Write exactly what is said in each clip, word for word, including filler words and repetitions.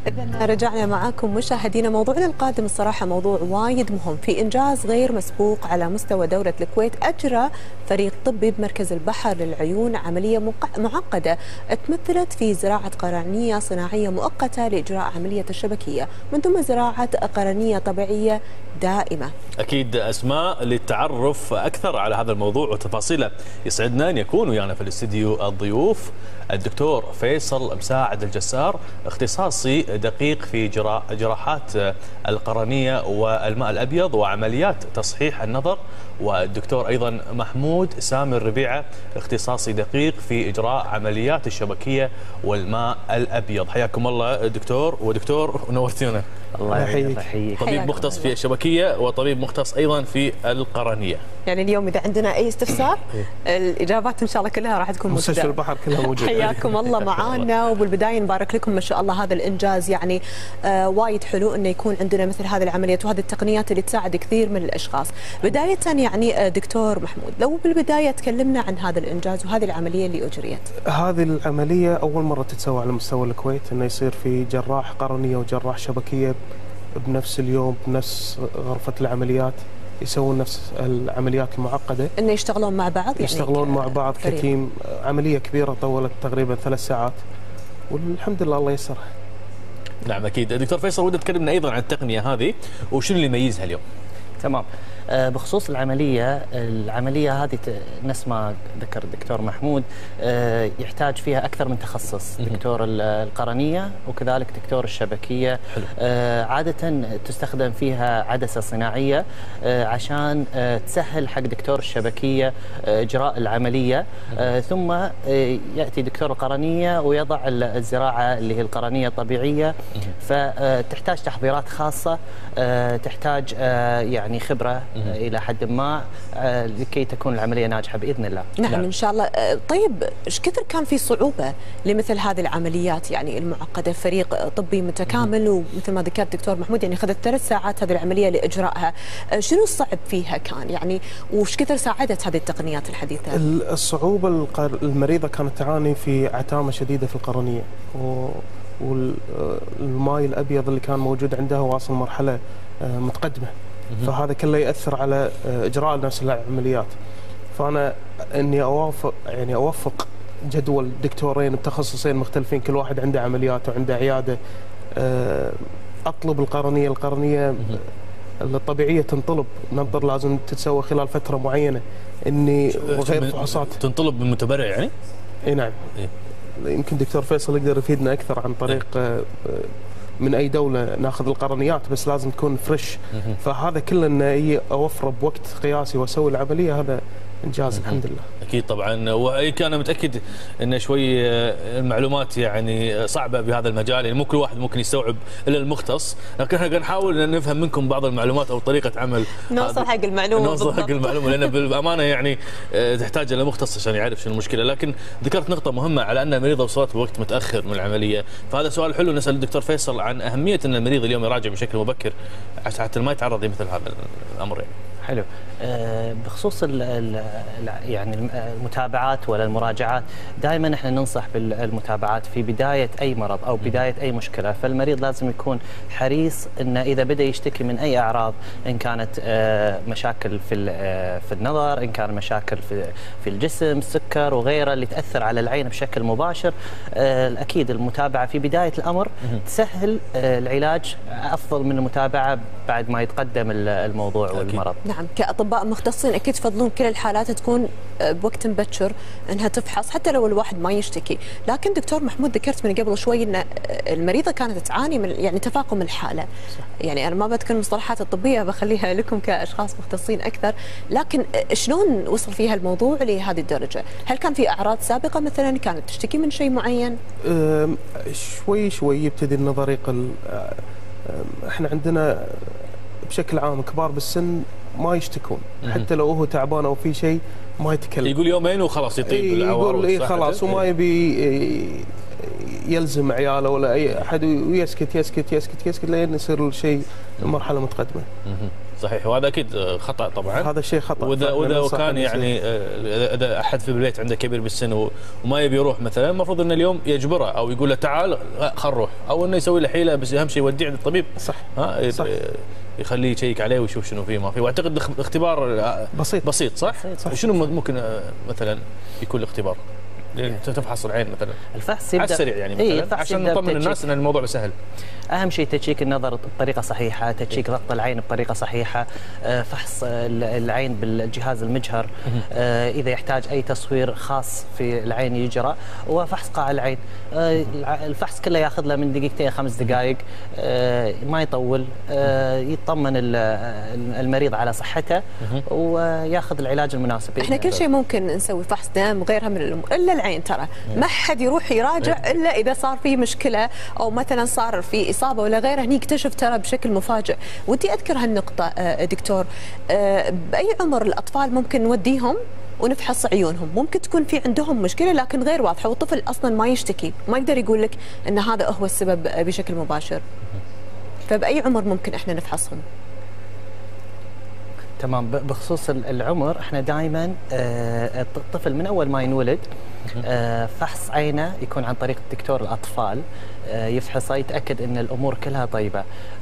إذا رجعنا معاكم مشاهدينا. موضوعنا القادم الصراحة موضوع وايد مهم، في إنجاز غير مسبوق على مستوى دولة الكويت. أجرى فريق طبي بمركز البحر للعيون عملية معقدة تمثلت في زراعة قرنية صناعية مؤقتة لإجراء عملية الشبكية من ثم زراعة قرنية طبيعية دائمة. أكيد أسماء للتعرف أكثر على هذا الموضوع وتفاصيله يسعدنا أن يكون ويانا في الاستديو الضيوف الدكتور فيصل مساعد الجسار، اختصاصي دقيق في جراحات القرنية والماء الأبيض وعمليات تصحيح النظر، والدكتور أيضا محمود سامي الربيعة، اختصاصي دقيق في إجراء عمليات الشبكية والماء الأبيض. حياكم الله دكتور ودكتور، نورتونا. الله يحييك. طبيب مختص في الشبكية وطبيب مختص أيضا في القرنية. يعني اليوم إذا عندنا أي استفسار الإجابات إن شاء الله كلها راح تكون موجودة. مستشفى البحر كلها موجودة. حياكم الله معانا. وبالبداية نبارك لكم ما شاء الله هذا الإنجاز، يعني آه وايد حلو إنه يكون عندنا مثل هذه العمليات وهذه التقنيات اللي تساعد كثير من الأشخاص. بداية يعني آه دكتور محمود، لو بالبداية تكلمنا عن هذا الإنجاز وهذه العملية اللي أجريت. هذه العملية أول مرة تتسوى على مستوى الكويت، إنه يصير في جراح قرنية وجراح شبكية بنفس اليوم بنفس غرفة العمليات، يسوون نفس العمليات المعقدة، إنه يشتغلون مع بعض، يعني يشتغلون مع بعض كتيم. عملية كبيرة طولت تقريبا ثلاث ساعات والحمد لله الله يسرها. نعم أكيد. دكتور فيصل، ودنا تكلمنا أيضا عن التقنية هذه وشنو اللي يميزها اليوم؟ تمام. بخصوص العملية، العملية هذه نفس ما ذكر الدكتور محمود يحتاج فيها أكثر من تخصص، دكتور القرنية وكذلك دكتور الشبكية. حلو. عادة تستخدم فيها عدسة صناعية عشان تسهل حق دكتور الشبكية إجراء العملية، ثم يأتي دكتور القرنية ويضع الزراعة اللي هي القرنية الطبيعية، فتحتاج تحضيرات خاصة، تحتاج يعني خبرة إلى حد ما لكي تكون العملية ناجحة بإذن الله. نعم, نعم إن شاء الله. طيب إيش كثر كان في صعوبة لمثل هذه العمليات يعني المعقدة؟ فريق طبي متكامل ومثل ما ذكرت دكتور محمود يعني أخذت ثلاث ساعات هذه العملية لإجرائها، شنو الصعب فيها كان يعني وش كثر ساعدت هذه التقنيات الحديثة؟ الصعوبة المريضة كانت تعاني في عتامة شديدة في القرنية، والماء الأبيض اللي كان موجود عندها واصل مرحلة متقدمة، فهذا كله يأثر على إجراء نفس العمليات. فأنا إني أوافق يعني أوفق جدول دكتورين بتخصصين مختلفين، كل واحد عنده عمليات وعنده عيادة، أطلب القرنية القرنية الطبيعية تنطلب، ننطر لازم تتسوى خلال فترة معينة، إني وغير فحوصات تنطلب من متبرع يعني؟ إي نعم. إيه؟ يمكن دكتور فيصل يقدر يفيدنا أكثر عن طريق إيه؟ من أي دولة ناخذ القرنيات، بس لازم تكون فريش. فهذا كله إنه أوفره بوقت قياسي وأسوي العملية، هذا إنجاز الحمد لله. أكيد طبعا. وكان متأكد أن شوي المعلومات يعني صعبة بهذا المجال، يعني مو كل واحد ممكن يستوعب إلا المختص، لكن احنا نحاول أن نفهم منكم بعض المعلومات أو طريقة عمل، نوصل حق المعلومة، نوصل حق المعلومة، لأن بالأمانة يعني تحتاج إلى مختص عشان يعرف شنو المشكلة. لكن ذكرت نقطة مهمة على أن المريضة وصلت بوقت متأخر من العملية، فهذا سؤال حلو نسأل الدكتور فيصل عن أهمية أن المريض اليوم يراجع بشكل مبكر حتى ما يتعرض لمثل هذا الأمر يعني. حلو. بخصوص ال ال يعني المتابعات ولا المراجعات، دائما احنا ننصح بالمتابعات في بدايه اي مرض او بدايه اي مشكله، فالمريض لازم يكون حريص انه اذا بدا يشتكي من اي اعراض، ان كانت مشاكل في في النظر، ان كان مشاكل في في الجسم، سكر وغيره اللي تاثر على العين بشكل مباشر، اكيد المتابعه في بدايه الامر تسهل العلاج افضل من المتابعه بعد ما يتقدم الموضوع والمرض. نعم، كأطباء مختصين أكيد تفضلون كل الحالات تكون بوقت مبكر أنها تفحص حتى لو الواحد ما يشتكي. لكن دكتور محمود ذكرت من قبل شوي أن المريضة كانت تعاني من يعني تفاقم الحالة. صح. يعني أنا ما بذكر المصطلحات الطبية، بخليها لكم كأشخاص مختصين أكثر، لكن شلون وصل فيها الموضوع لهذه الدرجة؟ هل كان في أعراض سابقة مثلا كانت تشتكي من شيء معين؟ شوي شوي يبتدي النظر يقل. احنا عندنا بشكل عام كبار بالسن ما يشتكون، حتى لو هو تعبان او في شيء ما يتكلم، يقول يومين وخلاص يطيب العوار، يقول اي خلاص وما يبي يلزم عياله ولا اي احد، ويسكت يسكت يسكت يسكت لين يصير الشيء مرحله متقدمه. صحيح، وهذا اكيد خطا طبعا. هذا شيء خطا. واذا واذا كان يعني اذا احد في البيت عنده كبير بالسن وما يبي يروح مثلا، المفروض انه اليوم يجبره او يقول له تعال خل نروح، او انه يسوي له حيله، بس اهم شيء يوديه عند الطبيب. صح. ها صح. يخليه يشيك عليه ويشوف شنو فيه ما فيه. واعتقد اختبار بسيط بسيط صح؟ صح. شنو ممكن مثلا يكون الاختبار؟ تفحص العين مثلا الفحص يبدا على السريع يعني مثلا إيه عشان نطمن الناس ان الموضوع سهل. اهم شيء تشيك النظر بطريقه صحيحه، تشيك ضغط العين بطريقه صحيحه، فحص العين بالجهاز المجهر، اذا يحتاج اي تصوير خاص في العين يجرى، وفحص قاع العين. الفحص كله ياخذ له من دقيقتين خمس دقائق، ما يطول، يطمن المريض على صحته وياخذ العلاج المناسب. احنا كل شيء ممكن نسوي فحص دم وغيرها من الامور الا العين، ترى ما حد يروح يراجع الا اذا صار في مشكله او مثلا صار في اصابه ولا غيره، هني يكتشف ترى بشكل مفاجئ. ودي اذكر هالنقطه دكتور، باي عمر الاطفال ممكن نوديهم ونفحص عيونهم؟ ممكن تكون في عندهم مشكله لكن غير واضحه، والطفل اصلا ما يشتكي، ما يقدر يقول لك ان هذا هو السبب بشكل مباشر. فباي عمر ممكن احنا نفحصهم؟ تمام. بخصوص العمر احنا دائما الطفل من اول ما ينولد فحص عينه يكون عن طريق دكتور الاطفال، يفحصه يتاكد ان الامور كلها طيبه.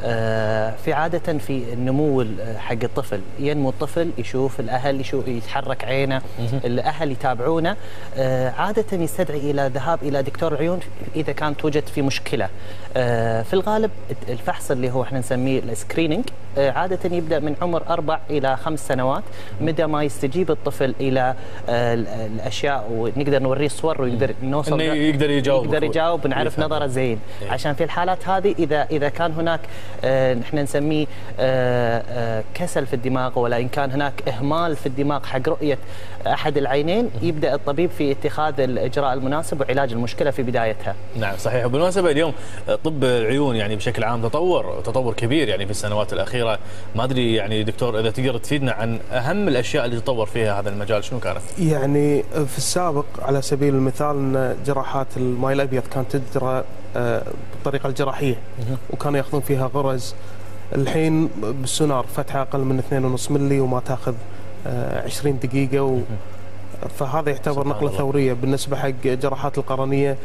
في عاده في النمو حق الطفل، ينمو الطفل يشوف الاهل يشوف يتحرك عينه، الاهل يتابعونه، عاده يستدعي الى ذهاب الى دكتور العيون اذا كانت توجد في مشكله. في الغالب الفحص اللي هو احنا نسميه السكريننج عاده يبدا من عمر اربع الى خمس سنوات، مدى ما يستجيب الطفل الى الاشياء ونقدر نوريه صور ويقدر نوصل انه يقدر يجاوب يقدر يجاوب نعرف نظره زين. إيه. عشان في الحالات هذه اذا اذا كان هناك آه نحن نسميه آه آه كسل في الدماغ، ولا ان كان هناك اهمال في الدماغ حق رؤيه احد العينين، يبدا الطبيب في اتخاذ الاجراء المناسب وعلاج المشكله في بدايتها. نعم صحيح. وبالمناسبه اليوم طب العيون يعني بشكل عام تطور تطور كبير يعني في السنوات الاخيره. ما ادري يعني دكتور اذا تقدر تفيدنا عن اهم الاشياء اللي تطور فيها هذا المجال شنو كانت؟ يعني في السابق على سبيل المثال ان جراحات الماء الابيض كانت تجرى بالطريقه الجراحيه وكانوا ياخذون فيها غرز. الحين بالسونار فتحه اقل من اثنين ونص ملي وما تاخذ عشرين دقيقه و فهذا يعتبر نقله ثوريه بالنسبه حق جراحات القرنيه.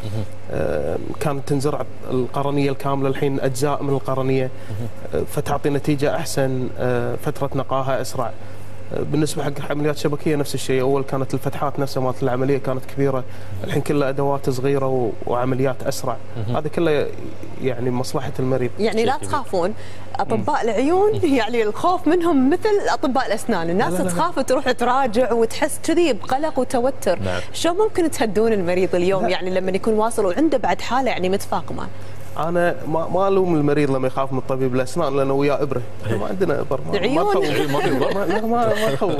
كانت تنزرع القرنيه الكامله، الحين اجزاء من القرنيه، فتعطي نتيجه احسن، فتره نقاها اسرع. بالنسبه حق العمليات الشبكيه نفس الشيء، اول كانت الفتحات نفسها مالت العمليه كانت كبيره، الحين كلها ادوات صغيره وعمليات اسرع. هذا كله يعني مصلحه المريض. يعني لا تخافون اطباء العيون، يعني الخوف منهم مثل اطباء الاسنان، الناس لا لا تخاف تروح تراجع وتحس كذي بقلق وتوتر. نعم. شو ممكن تهدون المريض اليوم لا. يعني لما يكون واصل وعنده بعد حاله يعني متفاقمه؟ انا ما ما الوم المريض لما يخاف من طبيب الاسنان لانه وياه ابره، ما عندنا ابر، ما ما ما نخوف.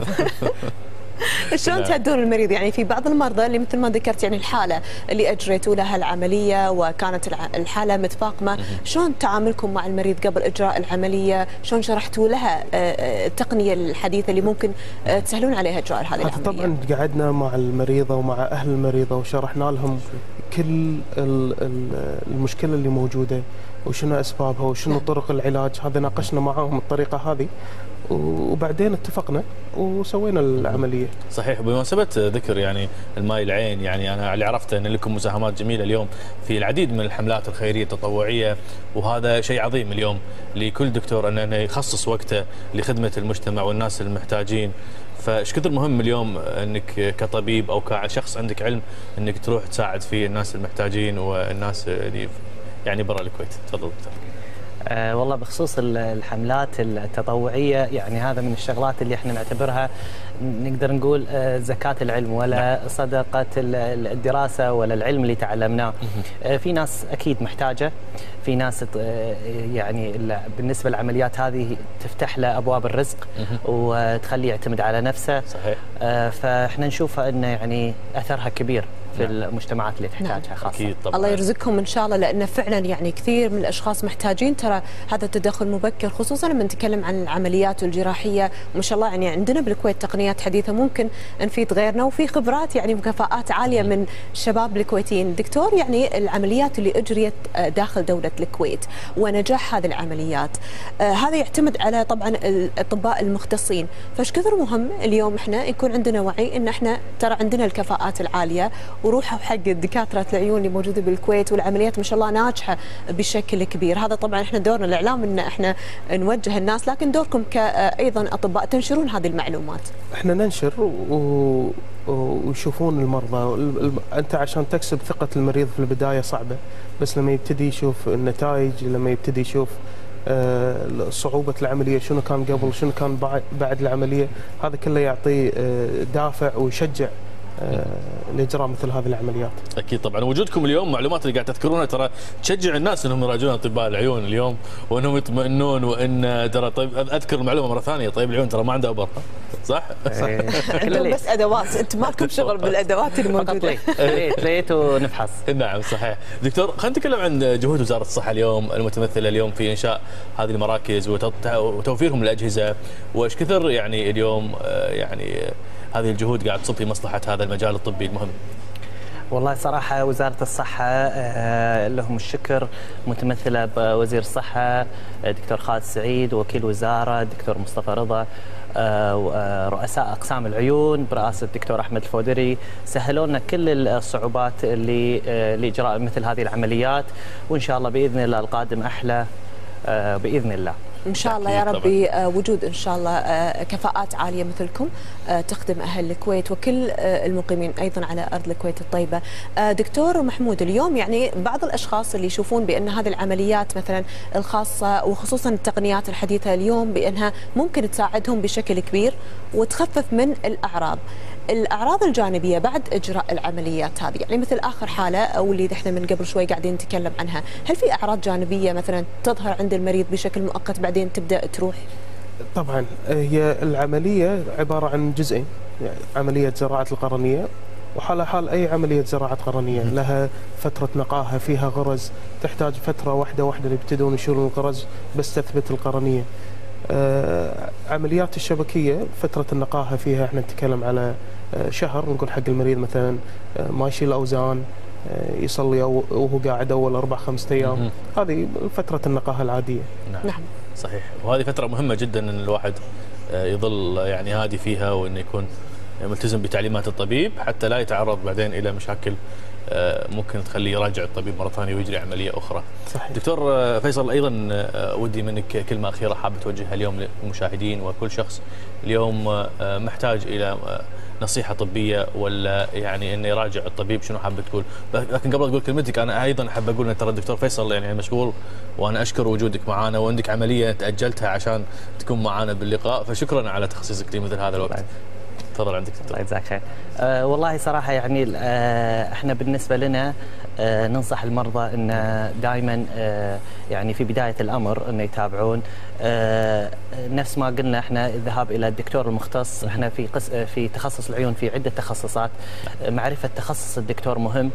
شلون تهدون المريض؟ يعني في بعض المرضى اللي مثل ما ذكرت يعني الحاله اللي اجريتوا لها العمليه وكانت الحاله متفاقمه، شلون تعاملكم مع المريض قبل اجراء العمليه؟ شلون شرحتوا لها التقنيه الحديثه اللي ممكن تسهلون عليها اجراء هذه العمليه؟ طبعا قعدنا مع المريضه ومع اهل المريضه وشرحنا لهم كل المشكله اللي موجوده وشنو اسبابها وشنو طرق العلاج. هذا ناقشنا معاهم الطريقه هذه وبعدين اتفقنا وسوينا العمليه. صحيح. بمناسبه ذكر يعني الماء العين، يعني انا اللي عرفته ان لكم مساهمات جميله اليوم في العديد من الحملات الخيريه التطوعيه، وهذا شيء عظيم اليوم لكل دكتور انه يخصص وقته لخدمه المجتمع والناس المحتاجين. فايش كثر مهم اليوم انك كطبيب او كشخص عندك علم انك تروح تساعد في الناس المحتاجين والناس اللي يعني برا الكويت. تفضل دكتور. أه والله بخصوص الحملات التطوعيه، يعني هذا من الشغلات اللي احنا نعتبرها نقدر نقول أه زكاه العلم، ولا صدقه الدراسه ولا العلم اللي تعلمناه. أه في ناس اكيد محتاجه، في ناس يعني بالنسبه للعمليات هذه تفتح له ابواب الرزق وتخليه يعتمد على نفسه. صحيح. أه فاحنا نشوفها انه يعني اثرها كبير في المجتمعات اللي تحتاجها خاصة. أكيد طبعا. الله يرزقكم ان شاء الله، لان فعلا يعني كثير من الاشخاص محتاجين ترى هذا التدخل المبكر، خصوصا لما نتكلم عن العمليات الجراحيه. ما شاء الله يعني عندنا بالكويت تقنيات حديثه ممكن نفيد غيرنا، وفي خبرات يعني وكفاءات عاليه من الشباب الكويتيين. دكتور، يعني العمليات اللي اجريت داخل دوله الكويت ونجاح هذه العمليات آه هذا يعتمد على طبعا الاطباء المختصين، فايش كثر مهم اليوم احنا يكون عندنا وعي ان احنا ترى عندنا الكفاءات العاليه، وروحوا حق دكاتره العيون اللي موجوده بالكويت، والعمليات ما شاء الله ناجحه بشكل كبير. هذا طبعا احنا دورنا الاعلام ان احنا نوجه الناس، لكن دوركم كايضا اطباء تنشرون هذه المعلومات. احنا ننشر و... ويشوفون المرضى. انت عشان تكسب ثقه المريض في البدايه صعبه، بس لما يبتدي يشوف النتائج، لما يبتدي يشوف صعوبة العملية، شنو كان قبل شنو كان بعد العملية، هذا كله يعطيه دافع ويشجع لاجراء مثل هذه العمليات. اكيد طبعا. وجودكم اليوم، معلومات اللي قاعد تذكرونها ترى تشجع الناس انهم يراجعون اطباء العيون اليوم، وانهم يطمئنون، وان ترى طيب اذكر المعلومه مره ثانيه، طيب العيون ترى ما عنده ابر، صح؟ عندهم بس ادوات، انت ما لكم شغل بالادوات الموجوده. ليت ليت ونفحص. نعم صحيح. دكتور، خلينا نتكلم عن جهود وزاره الصحه اليوم المتمثله اليوم في انشاء هذه المراكز وتوفيرهم الاجهزه، وايش كثر يعني اليوم يعني هذه الجهود قاعد تصب في مصلحة هذا المجال الطبي المهم. والله صراحة وزارة الصحة لهم الشكر، متمثلة بوزير الصحة دكتور خالد سعيد، وكيل وزارة دكتور مصطفى رضا، رؤساء أقسام العيون برئاسة الدكتور أحمد الفودري، سهلوا لنا كل الصعوبات اللي لإجراء مثل هذه العمليات، وإن شاء الله بإذن الله القادم أحلى بإذن الله. ان شاء الله يا ربي. وجود ان شاء الله كفاءات عاليه مثلكم تخدم اهل الكويت وكل المقيمين ايضا على ارض الكويت الطيبه. دكتور محمود، اليوم يعني بعض الاشخاص اللي يشوفون بان هذه العمليات مثلا الخاصه وخصوصا التقنيات الحديثه اليوم بانها ممكن تساعدهم بشكل كبير وتخفف من الاعراض. الاعراض الجانبيه بعد اجراء العمليات هذه، يعني مثل اخر حاله او اللي احنا من قبل شوي قاعدين نتكلم عنها، هل في اعراض جانبيه مثلا تظهر عند المريض بشكل مؤقت بعدين تبدا تروح؟ طبعا هي العمليه عباره عن جزئين، يعني عمليه زراعه القرنيه، وحال حال اي عمليه زراعه قرنيه لها فتره نقاهه، فيها غرز، تحتاج فتره واحده واحده اللي يبتدون يشيلون الغرز بس تثبت القرنيه. آه عمليات الشبكيه فتره النقاهه فيها احنا نتكلم على آه شهر، نقول حق المريض مثلا آه ما يشيل اوزان، آه يصلي وهو قاعد اول اربع خمسة ايام، هذه فتره النقاهه العاديه. نعم. نعم صحيح. وهذه فتره مهمه جدا ان الواحد آه يظل يعني هادي فيها، وانه يكون ملتزم بتعليمات الطبيب حتى لا يتعرض بعدين الى مشاكل ممكن تخليه يراجع الطبيب مره ثانيه ويجري عمليه اخرى. صحيح. دكتور فيصل، ايضا ودي منك كلمه اخيره حابه توجهها اليوم للمشاهدين وكل شخص اليوم محتاج الى نصيحه طبيه ولا يعني انه يراجع الطبيب، شنو حابه تقول؟ لكن قبل تقول كلمتك انا ايضا حاب اقول ان ترى الدكتور فيصل يعني مشغول، وانا اشكر وجودك معنا، وعندك عمليه تاجلتها عشان تكون معنا باللقاء، فشكرا على تخصيصك لمثل هذا الوقت. تفضل عندك دكتور. الله يجزاك خير. أه والله صراحه يعني أه احنا بالنسبه لنا أه ننصح المرضى ان دائما أه يعني في بدايه الامر انه يتابعون أه نفس ما قلنا احنا الذهاب الى الدكتور المختص. احنا في قس في تخصص العيون في عده تخصصات، معرفه تخصص الدكتور مهم.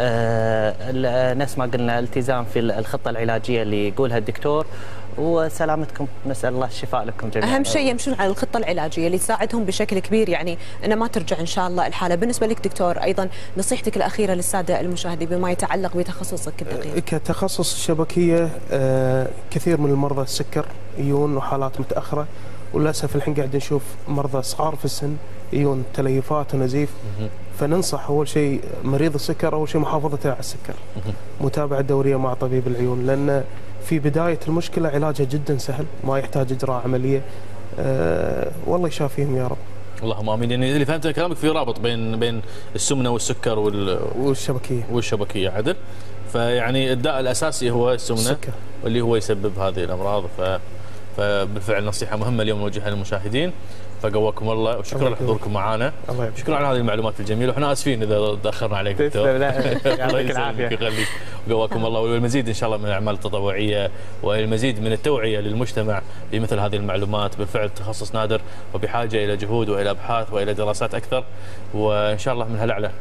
أه نفس ما قلنا التزام في الخطه العلاجيه اللي يقولها الدكتور، وسلامتكم نسال الله الشفاء لكم جميعا. اهم شيء يمشون على الخطه العلاجيه اللي تساعدهم بشكل كبير، يعني انه ما ترجع ان شاء الله الحاله. بالنسبه لك دكتور، ايضا نصيحتك الاخيره للساده المشاهدين بما يتعلق بتخصصك الدقيق. كتخصص الشبكيه كثير من المرضى السكر يجون وحالات متاخره، وللاسف الحين قاعد نشوف مرضى صغار في السن يجون تليفات ونزيف. فننصح اول شيء مريض السكر اول شيء محافظته على السكر، متابعه دوريه مع طبيب العيون، لان في بدايه المشكله علاجها جدا سهل، ما يحتاج اجراء عمليه. أه والله يشافيهم يا رب. اللهم امين. يعني اللي فهمت كلامك في رابط بين بين السمنه والسكر وال والشبكيه والشبكيه عدل. فيعني الداء الاساسي هو السمنه السكر، واللي هو يسبب هذه الامراض. ف فبالفعل نصيحه مهمه اليوم نوجهها للمشاهدين. فقواكم الله وشكرا لحضوركم معنا. شكرا على هذه المعلومات الجميله، واحنا اسفين اذا تاخرنا عليك دكتور. الله يسلمك ويخليك. قواكم الله، والمزيد ان شاء الله من الاعمال التطوعيه والمزيد من التوعيه للمجتمع بمثل هذه المعلومات. بالفعل تخصص نادر وبحاجه الى جهود والى ابحاث والى دراسات اكثر، وان شاء الله من هالاعلى.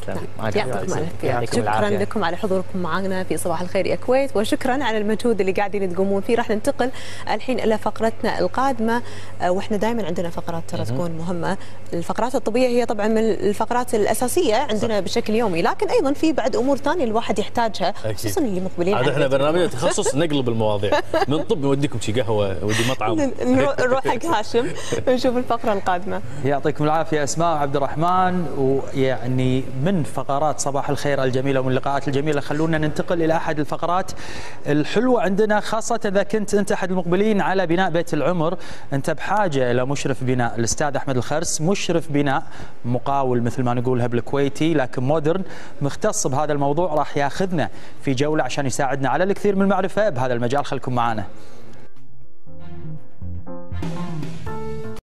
تسلم. يعطيكم العافيه. شكرا لكم على حضوركم معنا في صباح الخير يا كويت، وشكرا على المجهود اللي قاعدين تقومون فيه. راح ننتقل الحين الى فقرتنا القادمه، واحنا دائما عندنا فقرات ترى تكون مهمه. الفقرات الطبيه هي طبعا من الفقرات الاساسيه عندنا صح. بشكل يومي، لكن ايضا في بعد امور ثانيه الواحد يحتاجها، خصوصا اللي مقبلين. عاد احنا برنامج تخصص نقلب المواضيع من طب نوديكم شي قهوه، ودي مطعم. نروح حق هاشم نشوف الفقره القادمه. يعطيكم العافيه اسماء وعبد الرحمن. ويعني من فقرات صباح الخير الجميله ومن اللقاءات الجميله خلونا ننتقل الى احد الفقرات الحلوه عندنا، خاصه اذا كنت انت احد المقبلين على بناء بيت العمر. انت بحاجه الى مشرف بناء. الاستاذ احمد الخرس مشرف بناء مقاول مثل ما نقولها بالكويتي، لكن مودرن، مختص بهذا الموضوع، راح ياخذنا في جوله عشان يساعدنا على الكثير من المعرفه بهذا المجال. خلكم معنا.